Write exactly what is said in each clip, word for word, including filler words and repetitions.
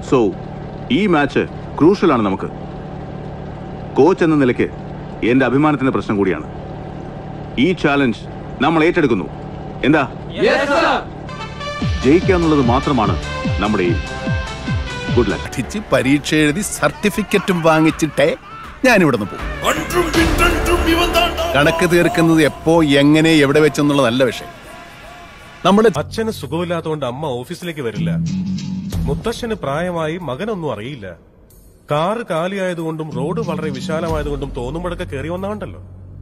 So ഈ match ക്രൂഷ്യലാണ് നമുക്ക്. Coach എന്ന നിലയ്ക്ക് എന്റെ അഭിമാനത്തിന്റെ പ്രശ്നം കൂടിയാണ്. ഈ ചാലഞ്ച് നമ്മൾ ഏറ്റെടുക്കുന്നു. എന്താ? ജയിക്കുക എന്നുള്ളത് മാത്രമാണ് നമ്മുടെ ഗുഡ് ലക്ക്. പരീക്ഷ എഴുതി സർട്ടിഫിക്കറ്റും വാങ്ങിച്ചിട്ടേ ഞാനിവിടെ നിന്ന് പോകും. കണക്ക് തീർക്കുന്നത് എപ്പോ, എങ്ങനെ, എവിടെ വെച്ചെന്നുള്ള നല്ല വിഷയം. നമ്മുടെ അച്ഛന് സുഖമില്ലാത്തതുകൊണ്ട് അമ്മ ഓഫീസിലേക്ക് വരില്ല. മുത്തശ്ശന് പ്രായമായി മകനൊന്നും അറിയില്ല. കാറ് കാലിയായതുകൊണ്ടും റോഡ് വളരെ വിശാലമായതുകൊണ്ടും തോന്നുമ്പോഴൊക്കെ കയറി വന്നാണ്ടല്ലോ.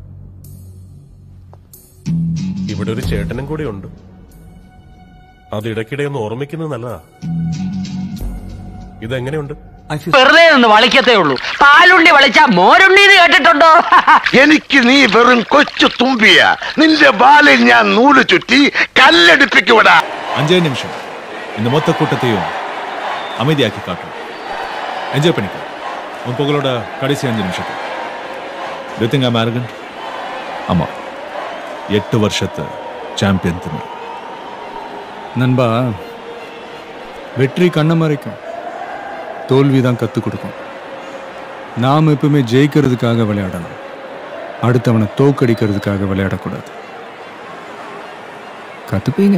ഇവിടെ ഒരു ചേട്ടനും കൂടെ ഉണ്ട്. അത് ഇടയ്ക്കിടെ ഒന്ന് ഓർമ്മിക്കുന്നത് നല്ലതാ. ഇതെങ്ങനെയുണ്ട്? വെറുതെ ഒന്ന് വളിക്കത്തേ ഉള്ളൂ. പാലുണ്ടി വളിച്ചാ മോരുണ്ണി കേട്ടിട്ടുണ്ടോ? എനിക്ക് നീ വെറും കൊച്ചു തുമ്പിയ. നിന്റെ ബാലിൽ ഞാൻ നൂല് ചുറ്റി കല്ലെടുപ്പിക്കൂടാ. അഞ്ചേ നിമിഷം இந்த மொத்த கூட்டத்தையும் அமைதியாக்கி காட்டும். என்ஜாய் பண்ணிக்க உன் புகழோட கடைசி அஞ்சு நிமிஷத்தை. Do you think I'm arrogant? ஆமா, எட்டு வருஷத்து சாம்பியன் திமிர். நண்பா, வெற்றி கண்ணை மறைக்கும், தோல்விதான் கற்றுக் கொடுக்கும். நாம் எப்பவுமே ஜெயிக்கிறதுக்காக விளையாடணும், அடுத்தவனை தோக்கடிக்கிறதுக்காக விளையாடக்கூடாது. കത്തുപ്പീങ്ങ.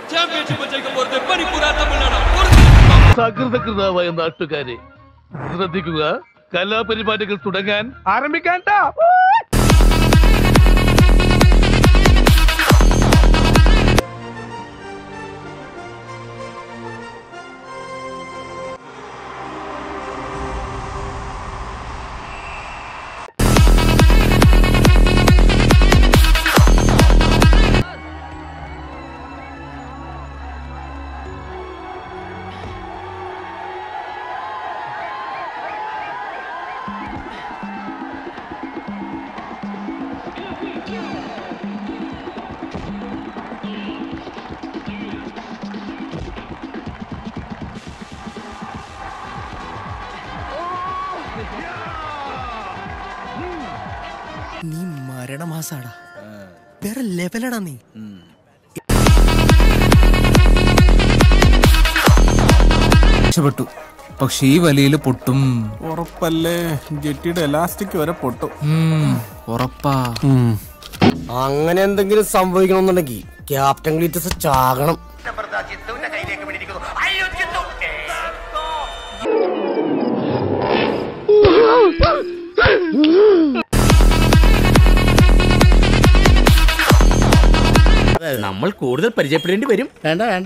സകൃതകൃതാവായ നാട്ടുകാരെ ശ്രദ്ധിക്കുക, കലാപരിപാടികൾ തുടങ്ങാൻ ആരംഭിക്കാൻ. നീ മരണമാസാടാ, വേറെ ലെവലടാ നീ. രക്ഷപ്പെട്ടു, പക്ഷെ ഈ വലിയില് പൊട്ടും. ഉറപ്പല്ലേ? ജെട്ടിയുടെ എലാസ്റ്റിക് വരെ പൊട്ടും. ഉറപ്പാ. അങ്ങനെ എന്തെങ്കിലും സംഭവിക്കണമെന്നുണ്ടെങ്കിൽ ക്യാപ്റ്റൻ ഗ്ലീറ്റസ് ചാകണം. നമ്മൾ കൂടുതൽ പരിചയപ്പെടേണ്ടി വരും. വേണ്ട വേണ്ട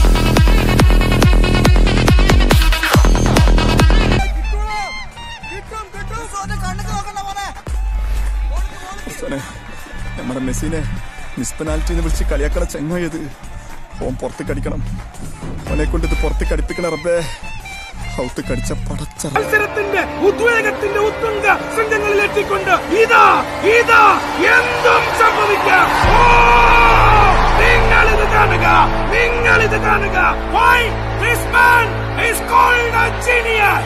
നമ്മുടെ മെസ്സിനെ മിസ് പെനാൽറ്റിന്ന് വിളിച്ച് കളിയാക്കണ ചെങ്ങായത്. ഓൻ പുറത്ത് കടിക്കണം, അവനെ കൊണ്ട് ഇത് പുറത്ത് കടിപ്പിക്കണ റബ്ബേ. ഔത്ത് കടിച്ച പടച്ച മത്സരത്തിന്റെ ഉദ്വേഗത്തിന്റെ ഉത്തുംഗ ശൃംഗങ്ങളിൽ എത്തിക്കൊണ്ട് ഇതാ ഇതാ എന്തും സംഭവിക്കാം. നിങ്ങൾ ഇത് കാണുക, നിങ്ങൾ ഇത് കാണുക. Why this man is called a genius.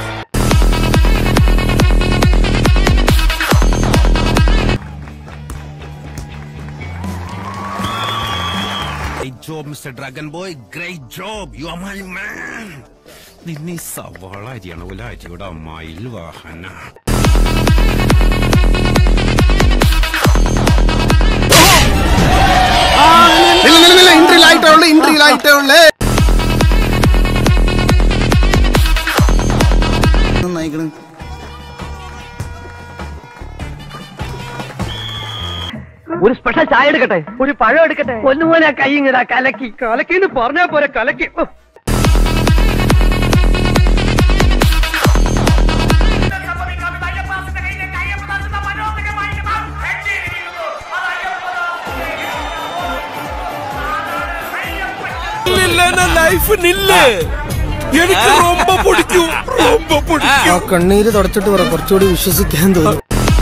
Great job, Mister Dragon Boy. Great job. You are my man. നിന്നെ സവാള അരിയാണ് പോലെ അരിയുടെ മയിൽ വാഹന. ഒരു സ്പെഷ്യൽ ചായ എടുക്കട്ടെ, ഒരു പഴം എടുക്കട്ടെ. ഒന്നുപോലെ കൈ ഇങ്ങടാ കലക്കി കലക്കിന്ന് പറഞ്ഞാ പോരെ കലക്കി. കണ്ണീര് തുടച്ചിട്ട് പറ, കുറച്ചുകൂടി വിശ്വസിക്കാൻ തോന്നും.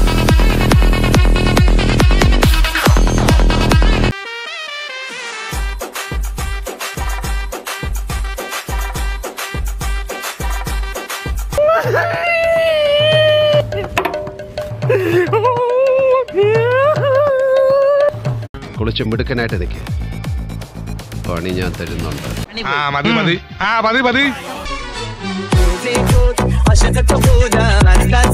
കുളിച്ച് മിടുക്കനായിട്ട് നിൽക്കുക, പണി ഞാൻ തരുന്നുണ്ട്. മതി മതി ആ മതി മതി عشقك أخونا أنت